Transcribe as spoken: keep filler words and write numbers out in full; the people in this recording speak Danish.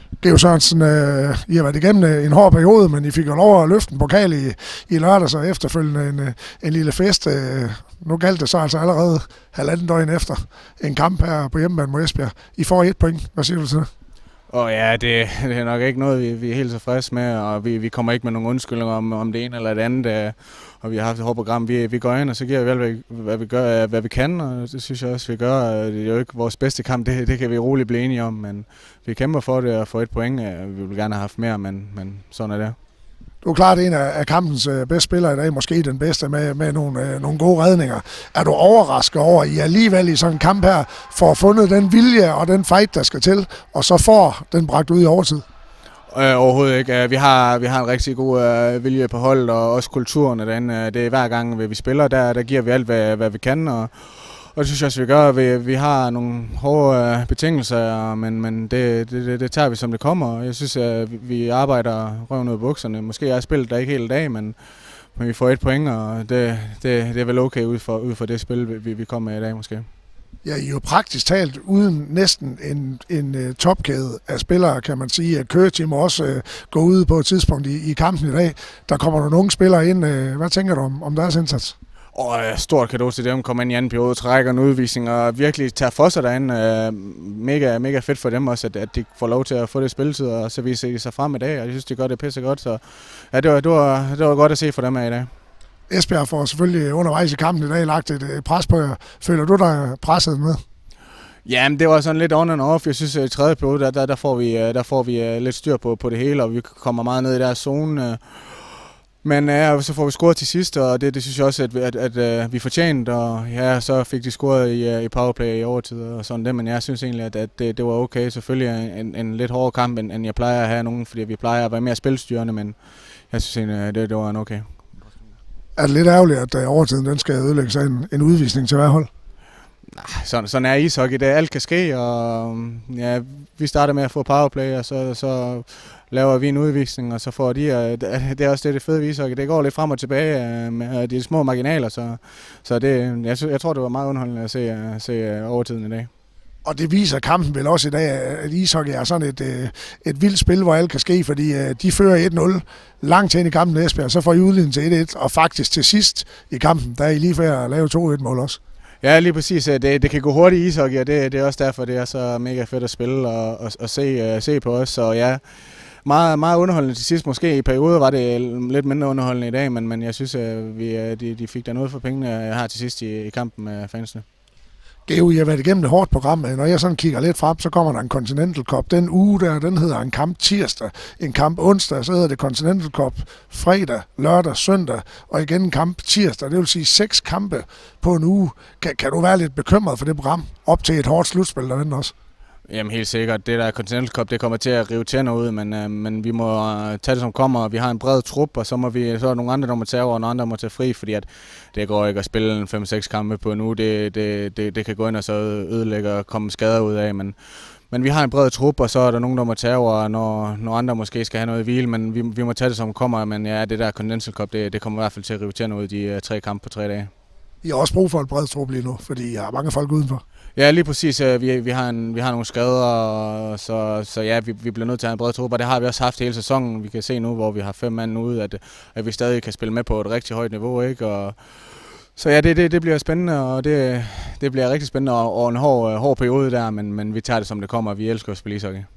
Geo Sørensen, øh, I har været igennem en hård periode, men I fik jo lov at løfte en pokal i, i lørdag, så efterfølgende en, en lille fest. Øh, nu galt det så altså allerede halvanden døgn efter en kamp her på hjemmebane mod Esbjerg. I får et point. Hvad siger du til det? Og ja, det, det er nok ikke noget, vi, vi er helt tilfredse med, og vi, vi kommer ikke med nogen undskyldninger om, om det ene eller det andet. Og vi har haft et hårdt program. Vi, vi går ind, og så giver vi alt, hvad, hvad, vi gør, hvad vi kan, og det synes jeg også, vi gør. Det er jo ikke vores bedste kamp, det, det kan vi roligt blive enige om, men vi kæmper for det og få et point. Vi vil gerne have haft mere, men, men sådan er det. Du er klart en af kampens bedste spillere i dag, måske den bedste med, med nogle, nogle gode redninger. Er du overrasket over, at I alligevel i sådan en kamp her får fundet den vilje og den fight, der skal til, og så får den bragt ud i overtid? Øh, overhovedet ikke. Vi har, vi har en rigtig god øh, vilje på holdet, og også kulturen derinde. Det er hver gang, vi spiller, der, der giver vi alt, hvad, hvad vi kan. Og Og det synes jeg også, vi gør. Vi, vi har nogle hårde betingelser, men, men det, det, det tager vi, som det kommer. Jeg synes, at vi arbejder røven ud af bukserne. Måske er spillet der ikke hele dag, men, men vi får et point, og det, det, det er vel okay ud for, ud for det spil, vi, vi kommer med i dag måske. Ja, I er jo praktisk talt uden næsten en, en uh, topkæde af spillere, kan man sige. At Køge må også uh, gå ud på et tidspunkt i, i kampen i dag. Der kommer nogle unge spillere ind. Uh, hvad tænker du om, om deres indsats? Og stort cadeau til dem, kommer ind i anden periode, trækker en udvisning og virkelig tager for sig derinde. Mega, mega fedt for dem også, at, at de får lov til at få det spilletid, og så viser de sig frem i dag, og jeg synes, de gør det pisse godt. Så ja, det var, det var, det var godt at se for dem her i dag. Esbjerg får selvfølgelig undervejs i kampen i dag lagt et pres på jer. Føler du dig presset med? Ja, men det var sådan lidt on and off. Jeg synes, at i tredje periode, der, der, der, får vi, der får vi lidt styr på, på det hele, og vi kommer meget ned i deres zone. Men ja, så får vi scoret til sidst, og det, det synes jeg også, at, at, at, at vi fortjente, og ja, så fik de scoret i, i powerplay i overtid og sådan det, men jeg synes egentlig, at, at det, det var okay. Selvfølgelig en, en lidt hårdere kamp, end, end jeg plejer at have nogen, fordi vi plejer at være mere spilstyrende, men jeg synes egentlig, at det, det var en okay. Er det lidt ærgerligt, at overtiden den skal ødelægge sig en, en udvisning til hver hold? Nej, sådan, sådan er ishockey. Det alt kan ske, og ja, vi starter med at få powerplay, og så, så laver vi en udvisning, og så får de, og det er også det, det fede ved ishockey. Det går lidt frem og tilbage med de små marginaler, så, så det, jeg, jeg tror, det var meget underholdende at se, at se overtiden i dag. Og det viser kampen vel også i dag, at ishockey er sådan et, et vildt spil, hvor alt kan ske, fordi de fører et nul langt hen i kampen i Esbjerg, så får I udlignet til et et, og faktisk til sidst i kampen, der er I lige ved at lave to et mål også. Ja, lige præcis. Det, det kan gå hurtigt i ishockey, og det, det er også derfor, det er så mega fedt at spille og, og, og se, se på os. Så ja, meget, meget underholdende til sidst. Måske i perioder var det lidt mindre underholdende i dag, men, men jeg synes, at vi, de, de fik der noget for pengene her til sidst i, i kampen med fansene. Geo, I har været igennem et hårdt program. Når jeg sådan kigger lidt frem, så kommer der en Continental Cup. Den uge der, den hedder en kamp tirsdag, en kamp onsdag, så hedder det Continental Cup fredag, lørdag, søndag, og igen en kamp tirsdag. Det vil sige seks kampe på en uge. Kan, kan du være lidt bekymret for det program op til et hårdt slutspil der venter også? Jamen helt sikkert. Det der Continental Cup, det kommer til at rive tænder ud, men, øh, men vi må tage det som kommer. Vi har en bred trup, og så, må vi, så er der nogle andre, der må tage over, og nogle andre må tage fri, fordi at det går ikke at spille en fem seks kampe på en uge. Det, det, det, det kan gå ind og så ødelægge og komme skader ud af, men, men vi har en bred trup, og så er der nogen, der må tage over, når, når andre måske skal have noget i hvile, men vi, vi må tage det som kommer. Men ja, det der Continental Cup, det, det kommer i hvert fald til at rive tænder ud de tre kampe på tre dage. I har også brug for et bredt trup lige nu, fordi I har mange folk udenfor. Ja, lige præcis. Vi, vi, har, en, vi har nogle skader, så, så ja, vi, vi bliver nødt til at have en bred trup, og det har vi også haft hele sæsonen. Vi kan se nu, hvor vi har fem mand ude, at, at vi stadig kan spille med på et rigtig højt niveau, ikke? Og, så ja, det, det, det bliver spændende, og det, det bliver rigtig spændende over en hård, hård periode der, men, men vi tager det som det kommer, og vi elsker at spille ishockey.